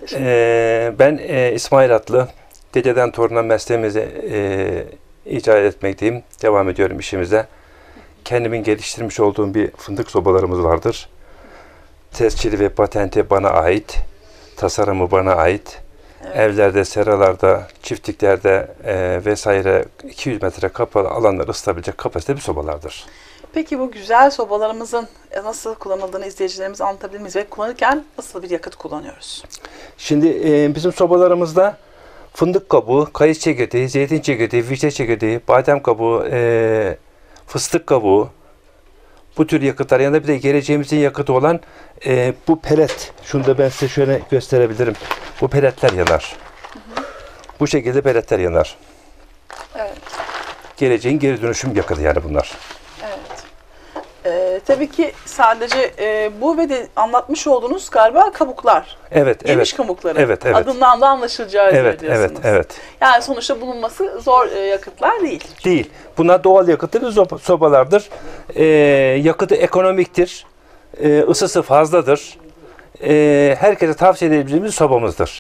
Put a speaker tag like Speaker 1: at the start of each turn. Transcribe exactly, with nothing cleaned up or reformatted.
Speaker 1: Ee, ben e, İsmail Atlı, dededen toruna mesleğimizi e, icra etmekteyim. Devam ediyorum işimize. Kendimin geliştirmiş olduğum bir fındık sobalarımız vardır. Tescili ve patenti bana ait. Tasarımı bana ait.
Speaker 2: Evet.
Speaker 1: Evlerde, seralarda, çiftliklerde e, vesaire iki yüz metre kapalı alanları ısıtabilecek kapasite bir sobalardır.
Speaker 2: Peki bu güzel sobalarımızın nasıl kullanıldığını izleyicilerimize anlatabilir miyiz? Ve kullanırken nasıl bir yakıt kullanıyoruz?
Speaker 1: Şimdi e, bizim sobalarımızda fındık kabuğu, kayısı çekirdeği, zeytin çekirdeği, vişne çekirdeği, badem kabuğu, e, fıstık kabuğu, bu tür yakıtlar yanında bir de geleceğimizin yakıtı olan e, bu pelet. Şunu da ben size şöyle gösterebilirim. Bu peletler yanar. Hı hı. Bu şekilde peletler yanar.
Speaker 2: Evet.
Speaker 1: Geleceğin geri dönüşüm yakıtı yani bunlar.
Speaker 2: Evet. Ee, tabii ki sadece e, bu ve de anlatmış olduğunuz galiba kabuklar.
Speaker 1: Evet,
Speaker 2: Geniş
Speaker 1: evet.
Speaker 2: kabukları.
Speaker 1: Evet, evet.
Speaker 2: Adından da anlaşılacağı üzere
Speaker 1: Evet,
Speaker 2: diyorsunuz.
Speaker 1: evet, evet.
Speaker 2: Yani sonuçta bulunması zor e, yakıtlar değil.
Speaker 1: Değil. Bunlar doğal yakıtlı soba- sobalardır. Ee, yakıtı ekonomiktir. Ee, ısısı fazladır. Ee, herkese tavsiye edebileceğimiz sobamızdır.